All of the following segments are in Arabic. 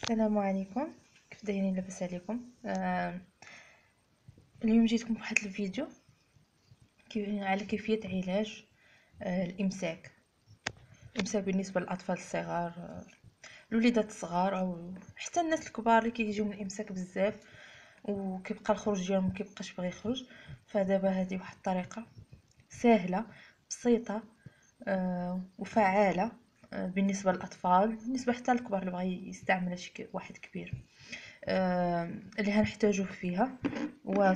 السلام عليكم. كيف دايرين؟ لاباس عليكم؟ اليوم جيتكم بواحد الفيديو على كيفية علاج الامساك بالنسبة للاطفال الصغار، الوليدات الصغار او حتى الناس الكبار اللي كيجيو من الامساك بزاف وكيبقى الخروج ديالهم مكيبقاش باغي يخرج. فدابا هذه واحد الطريقة سهلة بسيطة وفعالة بالنسبة للاطفال، بالنسبة حتى للكبار اللي بغى يستعملها شي واحد كبير. اللي هنحتاجو فيها هو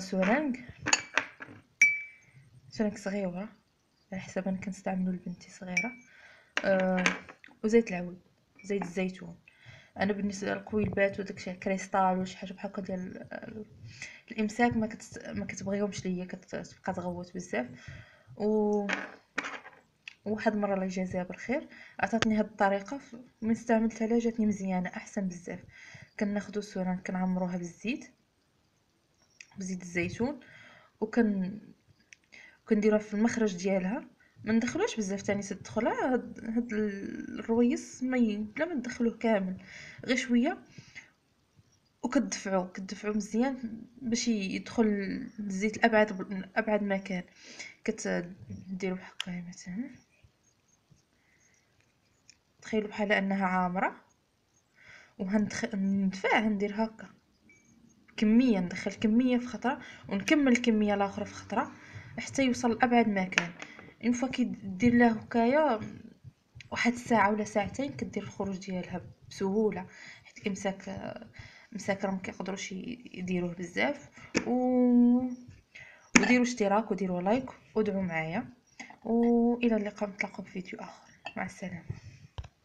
سرنج صغيرة على حسب انا كنستعملو لبنتي صغيرة، وزيت العود، زيت الزيتون. انا بالنسبه للقويلبات وداكشي الكريستال ولا شي حاجه بحال هكا ديال الامساك ما كتبغيهمش ليا، كتبقى تغوت بزاف. و واحد المره الله يجازيها بالخير عطاتني هاد الطريقه، من استعملتها لها جاتني مزيانه احسن بزاف. كناخدو السرنج كنعمروها بزيت الزيتون، كنديروها في المخرج ديالها، ما ندخلوش بزاف تاني تدخلها هاد الرويس بلا ما ندخلوه كامل، غير شويه. كتدفعو مزيان باش يدخل الزيت لابعد مكان. كتديروا بحال هكا مثلا، تخيلوا بحال انها عامره، ندير هكا كميه، ندخل كميه في خطره ونكمل الكميه الاخرى في خطره حتى يوصل لابعد مكان. اون فوا كيدير له هكايا واحد الساعه ولا ساعتين، كدير الخروج ديالها بسهوله، حيت مساك راهم كيقدروش يديروه بزاف. وديروا اشتراك وديروا لايك ودعوا معايا، والى اللقاء، نتلاقاو في فيديو اخر. مع السلامه.